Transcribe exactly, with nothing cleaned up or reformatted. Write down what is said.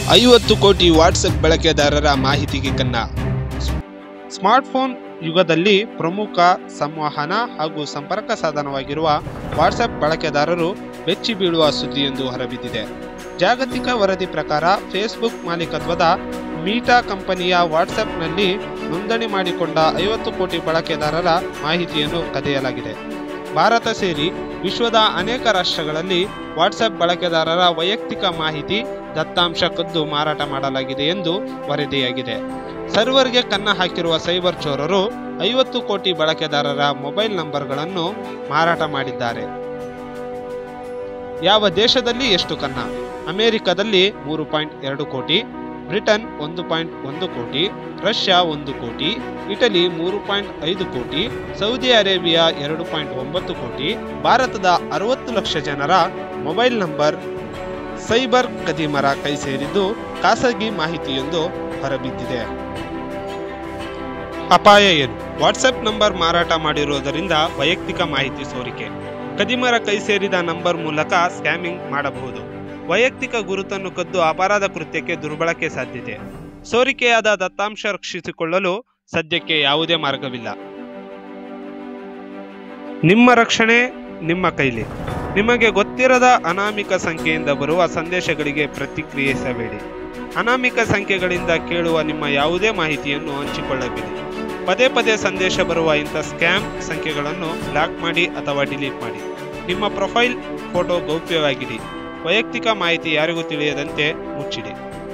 ಐವತ್ತು ಕೋಟಿ ವಾಟ್ಸಪ್ ಬಳಕೆದಾರರ ಮಾಹಿತಿಗೆ ಕನ್ನ. ಸ್ಮಾರ್ಟ್ಫೋನ್ ಯುಗದಲ್ಲಿ ಪ್ರಮುಖ ಸಂವಹನ ಹಾಗೂ ಸಂಪರ್ಕ ಸಾಧನವಾಗಿರುವ ವಾಟ್ಸಪ್ ಬಳಕೆದಾರರು ಬೆಚ್ಚಿ ಬೀಳುವ ಸುದ್ದಿಯೊಂದು ಹೊರಬಿದ್ದಿದೆ. ಜಾಗತಿಕ ವರದಿ ಪ್ರಕಾರ ಫೇಸ್ಬುಕ್ ಮಾಲೀಕತ್ವದ ಮೀಟಾ ಕಂಪನಿಯ ವಾಟ್ಸಪ್ನಲ್ಲಿ ನೋಂದಣಿ ಮಾಡಿಕೊಂಡ ಐವತ್ತು ಕೋಟಿ ಬಳಕೆದಾರರ ಮಾಹಿತಿಯನ್ನು ಕದಿಯಲಾಗಿದೆ. ಭಾರತ ಸೇರಿ ವಿಶ್ವದ ಅನೇಕ ರಾಷ್ಟ್ರಗಳಲ್ಲಿ ವಾಟ್ಸಪ್ ಬಳಕೆದಾರರ ವೈಯಕ್ತಿಕ ಮಾಹಿತಿ ದತ್ತಾಂಶ ಕದ್ದು ಮಾರಾಟ ಮಾಡಲಾಗಿದೆ ಎಂದು ವರದಿಯಾಗಿದೆ. ಸರ್ವರ್ಗೆ ಕನ್ನ ಹಾಕಿರುವ ಸೈಬರ್ ಚೋರರು ಐವತ್ತು ಕೋಟಿ ಬಳಕೆದಾರರ ಮೊಬೈಲ್ ನಂಬರ್ಗಳನ್ನು ಮಾರಾಟ ಮಾಡಿದ್ದಾರೆ. ಯಾವ ದೇಶದಲ್ಲಿ ಎಷ್ಟು ಕನ್ನ? ಅಮೆರಿಕದಲ್ಲಿ ಮೂರು ಪಾಯಿಂಟ್ ಎರಡು ಕೋಟಿ, ಬ್ರಿಟನ್ ಒಂದು ಪಾಯಿಂಟ್ ಒಂದು ಕೋಟಿ, ರಷ್ಯಾ ಒಂದು ಕೋಟಿ, ಇಟಲಿ ಮೂರು ಪಾಯಿಂಟ್ ಐದು ಕೋಟಿ, ಸೌದಿ ಅರೇಬಿಯಾ ಎರಡು ಪಾಯಿಂಟ್ ಒಂಬತ್ತು ಕೋಟಿ. ಭಾರತದ ಅರವತ್ತು ಲಕ್ಷ ಜನರ ಮೊಬೈಲ್ ನಂಬರ್ ಸೈಬರ್ ಕದಿಮರ ಕೈ ಸೇರಿದ್ದು ಖಾಸಗಿ ಮಾಹಿತಿಯೊಂದು ಹೊರಬಿದ್ದಿದೆ. ಅಪಾಯ ಏನು? ವಾಟ್ಸಪ್ ನಂಬರ್ ಮಾರಾಟ ಮಾಡಿರುವುದರಿಂದ ವೈಯಕ್ತಿಕ ಮಾಹಿತಿ ಸೋರಿಕೆ. ಕದಿಮರ ಕೈ ಸೇರಿದ ನಂಬರ್ ಮೂಲಕ ಸ್ಕ್ಯಾಮಿಂಗ್ ಮಾಡಬಹುದು. ವೈಯಕ್ತಿಕ ಗುರುತನ್ನು ಕದ್ದು ಅಪರಾಧ ಕೃತ್ಯಕ್ಕೆ ದುರ್ಬಳಕೆ ಸಾಧ್ಯತೆ. ಸೋರಿಕೆಯಾದ ದತ್ತಾಂಶ ರಕ್ಷಿಸಿಕೊಳ್ಳಲು ಸದ್ಯಕ್ಕೆ ಯಾವುದೇ ಮಾರ್ಗವಿಲ್ಲ. ನಿಮ್ಮ ರಕ್ಷಣೆ ನಿಮ್ಮ ಕೈಲಿ. ನಿಮಗೆ ಗೊತ್ತಿರದ ಅನಾಮಿಕ ಸಂಖ್ಯೆಯಿಂದ ಬರುವ ಸಂದೇಶಗಳಿಗೆ ಪ್ರತಿಕ್ರಿಯಿಸಬೇಡಿ. ಅನಾಮಿಕ ಸಂಖ್ಯೆಗಳಿಂದ ಕೇಳುವ ನಿಮ್ಮ ಯಾವುದೇ ಮಾಹಿತಿಯನ್ನು ಹಂಚಿಕೊಳ್ಳಬೇಡಿ. ಪದೇ ಪದೇ ಸಂದೇಶ ಬರುವ ಇಂಥ ಸ್ಕ್ಯಾಮ್ ಸಂಖ್ಯೆಗಳನ್ನು ಬ್ಲಾಕ್ ಮಾಡಿ ಅಥವಾ ಡಿಲೀಟ್ ಮಾಡಿ. ನಿಮ್ಮ ಪ್ರೊಫೈಲ್ ಫೋಟೋ ಗೌಪ್ಯವಾಗಿಡಿ. ವೈಯಕ್ತಿಕ ಮಾಹಿತಿ ಯಾರಿಗೂ ತಿಳಿಯದಂತೆ ಮುಚ್ಚಿಡಿ.